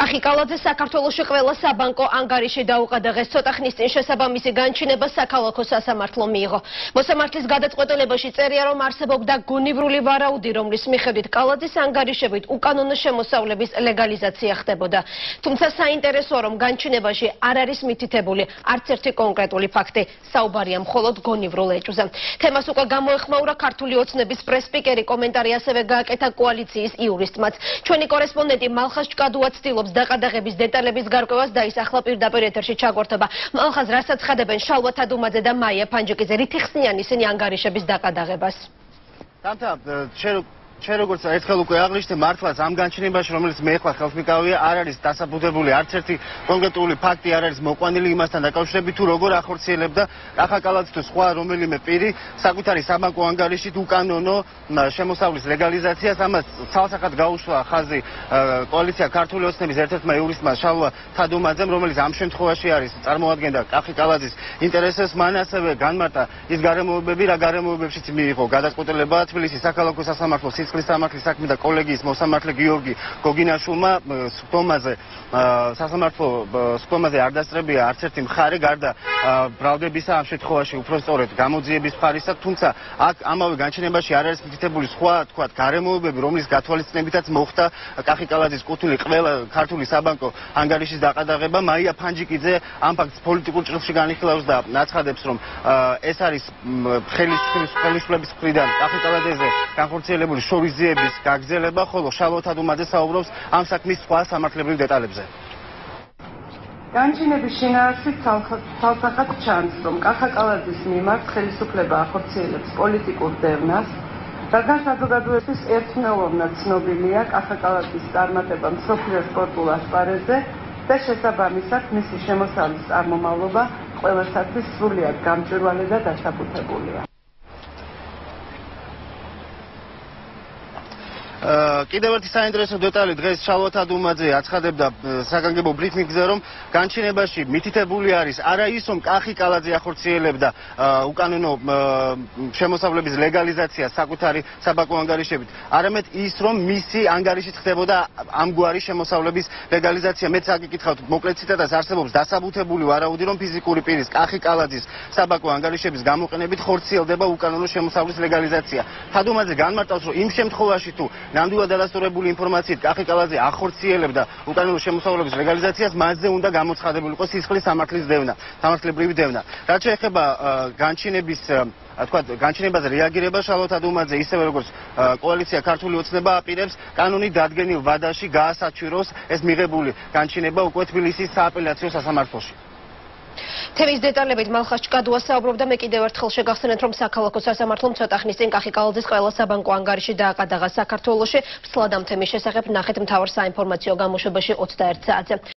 კახი კალაძეს საქართველოში ყველა საბანკო ანგარიში დაუყადაღეს ცოტა ხნის წინ შესაბამისი განჩინება საქალაქო სასამართლომ მიიღო. მოსამართლის გადაწყვეტილებაში წერია, რომ არსებობდა გონივრული ვარაუდი, რომლის მიხედვით კალაძის ანგარიშებით უკანონო შემოსავლების ლეგალზიაცია ხდებოდა. თუმცა საინტერესოა, რომ განჩინებაში არ არის მითითებული არც ერთი კონკრეტული ფაქტი, საუბარია მხოლოდ გონივრულ ეჭვზე. თემას უკვე გამოეხმაურა ქართული ოცნების პრესპიკერი, კომენტარი ასევე გააკეთა კოალიციის იურისტმაც. ჩვენი კორესპონდენტი მალხაზ ჭკადუა ცდილობს დაყადაღების დეტალების გარკვევას და ის ახლა პირდაპირ ეთერში ჩაგვართობა. მალხაზ, რასაც ხდებენ შალვა თადუმაძე და მაია ფანჯიკიძე, რით იხსნიან ისინი ანგარიშების დაყადაღებას? თამთა, ჩვენ როგორც ერთხელ უკვე აღნიშნე, მართლაც ამ განჩინებაში, რომელიც მე ახლა ხელს მიკავია, არ არის დასაბუთებული არც ერთი კონკრეტული ფაქტი არ არის მოყვანილი იმასთან დაკავშირებით, თუ როგორ ახორციელებდა კალაძის თუ სხვა რომელიმე პირი საკუთარი საბანკო ანგარიშით უკანონო შემოსავლის ლეგალიზაციას. ამას ცალსახად გაუშვა ხაზი კოალიცია ქართული ოცნების ერთ-ერთმა იურისტმა შალვა თადუმაძემ, რომელიც ამ შემთხვევაში არის წარმოადგენდა კახი კალაძის ინტერესებს. მან ასევე განმარტა ის გარემოებები, რა გარემოებებშიც მიიღო გადაწყვეტილება თბილისის საქალაქო სასამართლოს ხნის საქმე და კოლეგიის მოსამართლე გიორგი გოგინაშვილმა სასამართლო სხდომაზე არ დასწრებია არც ერთი მხარე გარდა ბრალდებისა, ამ შემთხვევაში უпростоრედ გამოძიების მხარისა. თუმცა აქ ამავე განჩინებაში არ არის მითითებული სხვა თქვათ გარემოებები, რომლის გათვალისწინებითაც მოხდა კახი კალაძის კუთვნილი ყველა ქართული საბანკო ანგარიშის დაყადაღება. მაია ფანჯიკიძე ამ ფაქტს პოლიტიკურ ჭრილში განიხილავს და აცხადებს, რომ ეს არის ხელისუფლების მხრიდან კახი კალაძეზე განხორციელებული შორიზიების გაგრძელება, ხოლო შალვა თადუმაძე საუბრობს ამ საქმის სხვა სამართლებრივ დეტალებზე. განჩინების შინაარსით ცალსახად ჩანს, რომ კახა კალაძის მიმართ ხელისუფლება ახორციელებს პოლიტიკურ დევნას, რადგან საზოგადოების ერთმეულოვნად ცნობილია კახა კალაძის წარმატება მსოფლიოს სპორტულ ასპარეზზე და შესაბამისად მისი შემოსავლის წარმომავლობა ყველასათვის სრულიად გამჭვირვალე და დასაბუთებულია. კიდევ ერთი საინტერესო დეტალი, დღეს შალვა თადუმაძე აცხადებდა საგანგებო ბრიფინგზე, რომ განჩინებაში მითითებული არის არა ის, რომ კახი კალაძე ახორციელებდა უკანონო შემოსავლების ლეგალიზაციას საკუთარი საბანკო ანგარიშებით, არამედ ის, რომ მისი ანგარიშით ხდებოდა ამგვარი შემოსავლების ლეგალიზაცია. მეც აგიკითხავთ, მოკლედ ციტატას, არსებობს დასაბუთებული ვარაუდი, რომ ფიზიკური პირის კახი კალაძის საბანკო ანგარიშების გამოყენებით ხორციელდება უკანონო შემოსავლის ლეგალიზაცია. თადუმაძე განმარტავს, რომ იმ შემთხვევაში თუ ნამდვილად დადასტურებული ინფორმაციით კახი კალაძე ახორციელებდა უკანონო შემოსავლების ლეგალიზაციას, მასზე უნდა გამოცხადებულიყო სისხლის სამართლის დევნა, სამართლებრივი დევნა. რაც შეეხება განჩინებაზე რეაგირება, შალვა თადუმაძე ისევე როგორც კოალიცია ქართული ოცნება აპირებს კანონით დადგენილ ვადაში გაასაჩვიროს ეს მიღებული განჩინება უკვე თბილისის სააპელაციო სასამართლოში. თემის დეტალებით მალხაზ ჭკადუა საუბრობდა. მე კიდევ ერთხელ შეგახსენეთ, რომ საქალაქო სასამართლომ ცოტა ხნის წინ კახი კალაძის ყველა საბანკო ანგარიში დააყადაღა საქართველოში. სლად ამ თემის შესახებ ნახეთ მთავარ საინფორმაციო გამოშვებაში 21 საათზე.